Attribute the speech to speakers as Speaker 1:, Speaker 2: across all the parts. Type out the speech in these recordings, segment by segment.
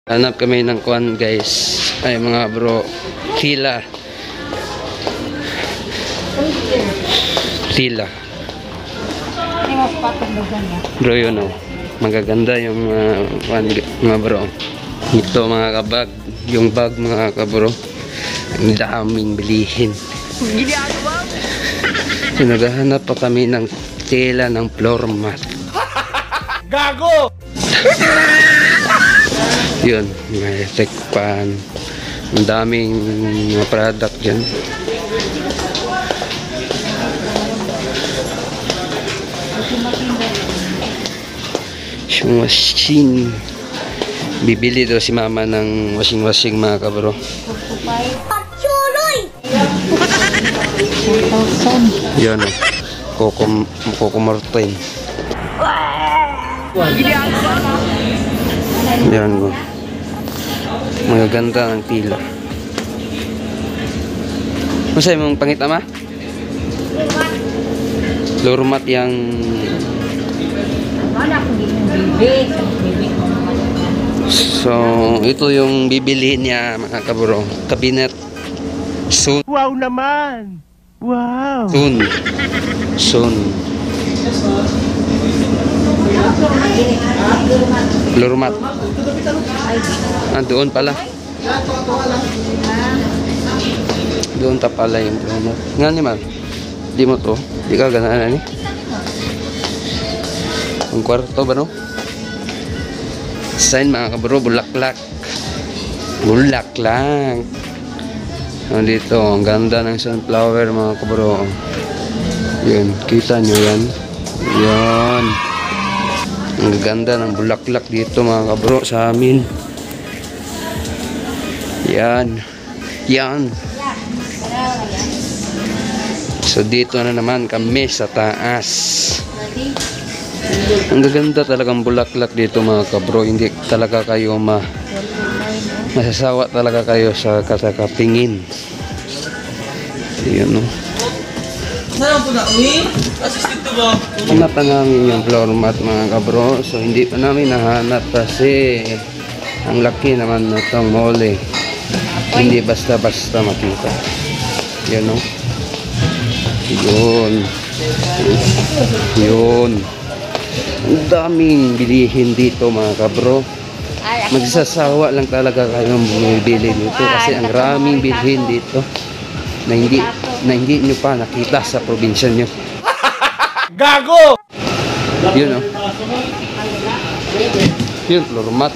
Speaker 1: Hanap kami ng kuan guys. Ay mga bro, tila. Tila. Bro yun oh. Magaganda yung mga bro. Ito mga kabag. Yung bag mga kabro. Ang daming bilihin. So, naghahanap pa kami ng tela ng floor mat.
Speaker 2: Gago!
Speaker 1: Yun, may tech pan. Ang daming mga product dyan. Yung machine. Bibili daw si mama ng washing mga kabro. Yun o. Coco Martin. Yan o. Magaganda ang tila. Masaya mong pangit ama? Lurmat yang so ito yung bibilihin niya mga kabro. Cabinet soon.
Speaker 2: Wow naman! Wow!
Speaker 1: Soon. Lurmat. Doon pala. Doon ta pala yung lurmat. Nga ni man. Di mo to. Di ka ganahan ni. Ang kwarto ba no? Sign mga kabro. Bulaklak. Dito. Ang ganda ng sunflower mga kabro. Yun. Kita nyo yan. Yan. Ang ganda ng bulaklak dito mga kabro sa amin. Yan. So dito na naman kami sa taas. Ang gaganda talagang bulaklak dito mga kabro. Hindi talaga kayo masasawa talaga kayo sa kasakapingin. Yan o.
Speaker 2: Saan po na uwi? Assistant to ba?
Speaker 1: Hanap pa namin yung floor mat mga kabro. So hindi pa namin nahanap kasi ang laki naman na itong mole. Hindi basta-basta makita. Yan o. Yun. Ang daming bilihin dito mga kabro. Magsasawa lang talaga kayong bumibili dito kasi ang raming bilhin dito na hindi nyo pa nakita sa probinsya nyo.
Speaker 2: Gago!
Speaker 1: Yun o. Yun, floor mat.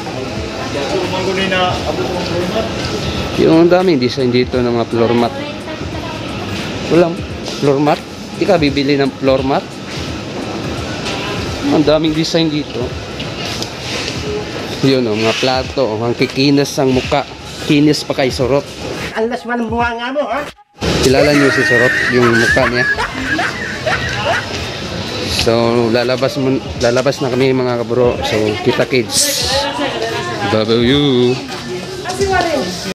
Speaker 1: Yung daming design dito ng mga floor mat. Walang floor mat. Hindi ka bibili ng floor mat. Ang daming design dito. Yun o, mga plato. Ang kikinis ang muka. Kinis pa kay Sorot.
Speaker 2: Ang lasman ng buha nga mo, ha?
Speaker 1: Kilala niyo si Sorot, yung mukha niya. So, lalabas na kami mga kabro. So, kita kids. Bye-bye you.